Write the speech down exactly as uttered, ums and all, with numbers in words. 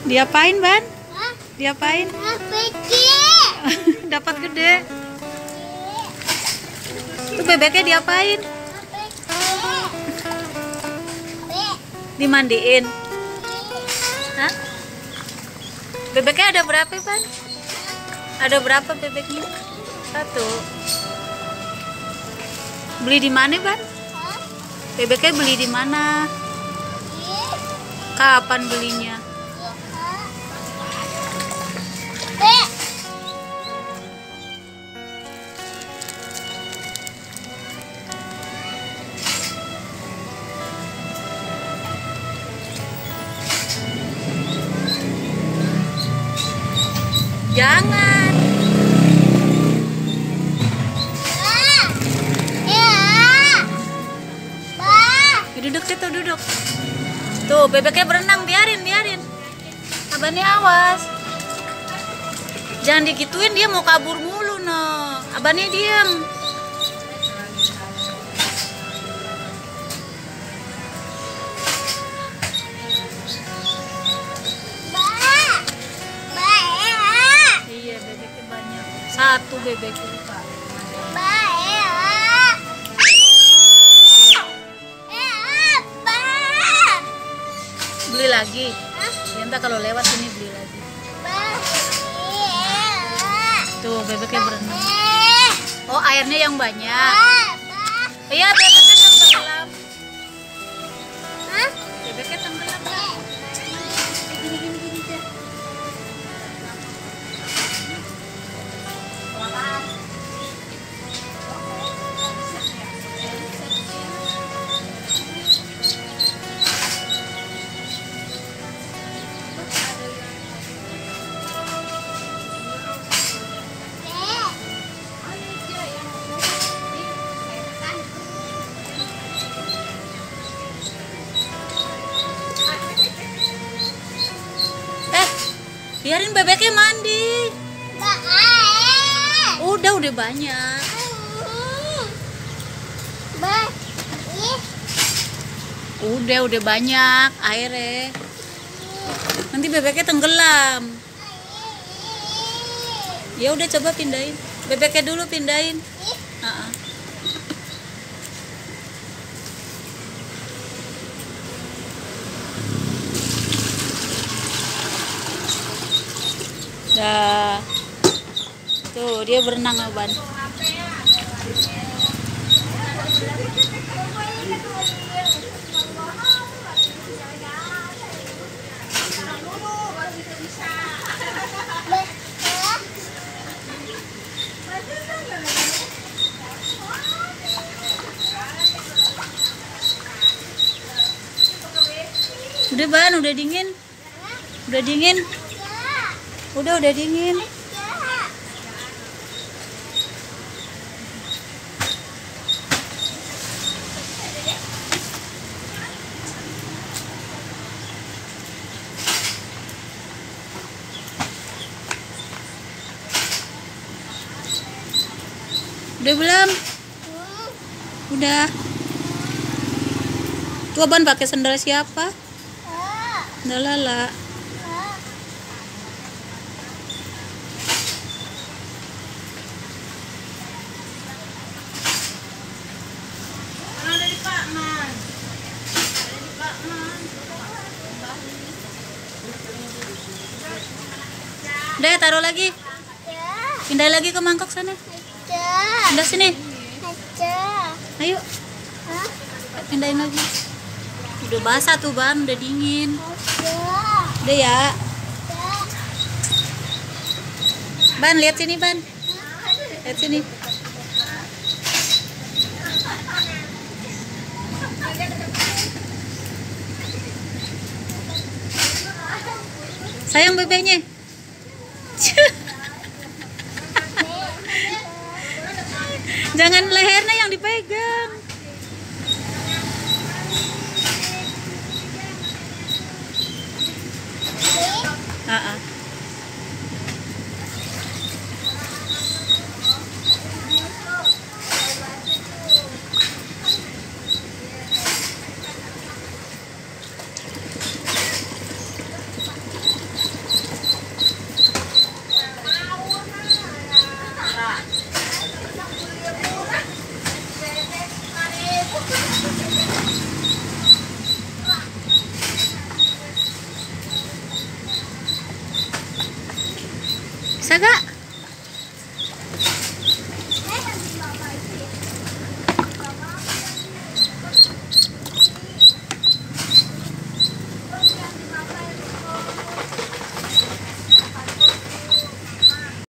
Diapain, Ban? Hah? Diapain? Pergi. Dapat gede. Tuh bebeknya diapain? Dimandiin. Hah? Bebeknya ada berapa, Ban? Ada berapa bebeknya? Satu. Beli di mana, Ban? Bebeknya beli di mana? Kapan belinya? Jangan. Duduk situ, duduk. Tuh, bebeknya berenang, biarin, biarin. Abahnya awas. Jangan digituin, dia mau kabur mulu, no. Abahnya diam. Iya, bebeknya banyak. Satu bebeknya. Beli lagi. Ya, entah kalau lewat sini beli lagi. Tuh bebeknya berenang. Oh, airnya yang banyak. Iya, bebeknya tenggelam. Bebeknya tenggelam. Gini, gini, gini, gini. Biarin bebeknya mandi. Udah, udah banyak. Udah, udah banyak airnya. Nanti bebeknya tenggelam. Ya udah, coba pindahin. Bebeknya dulu pindahin. Uh-uh. Dah. Tuh, dia berenang, Ban. Udah, Ban, udah dingin. Udah dingin. Udah, udah dingin. Udah belum? Udah. Tuh, Ban pakai sendal siapa? Sendal Lala. Udah, taruh lagi. Pindah lagi ke mangkok sana. Pindah sini. Ayo. Pindahin lagi. Udah basah tuh, Ban, udah dingin. Udah ya. Ban, lihat sini, Ban. Lihat sini. Sayang bebeknya. Jangan lehernya yang dipegang. Uh-uh. Bisa gak?